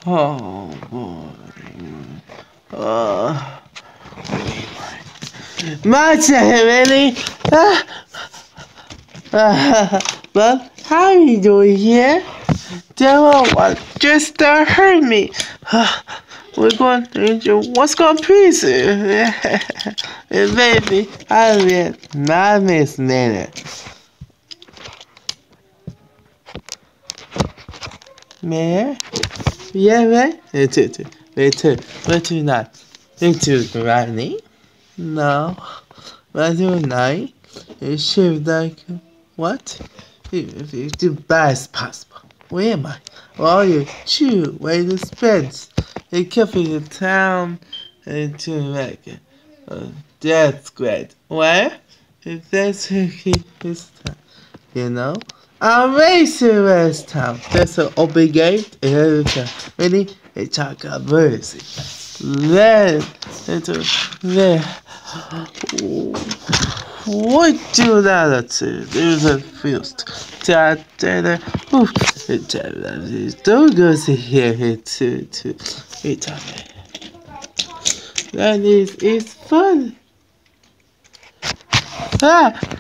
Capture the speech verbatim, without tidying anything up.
Oh boy. Oh. My turn, really? Ah. Uh, well, how are you doing here? Devil, what just uh, hurt me? We're going to what's going please you? Baby, I will not miss minute. Man? Yeah, man? It's it. Wait, wait, not. Into running? No. But tonight, it should like what? If the best possible. Where am I? Well, you chew, where the spends. It kept the town into like a death squad. Where? If that's who keep his town, you know? I'm racing last time. That's an open gate and everything. Ready? They talk about mercy. Then, into there. What do that to? There's a first. That that oof. Don't go to here here to to it. That is it's fun. Ah,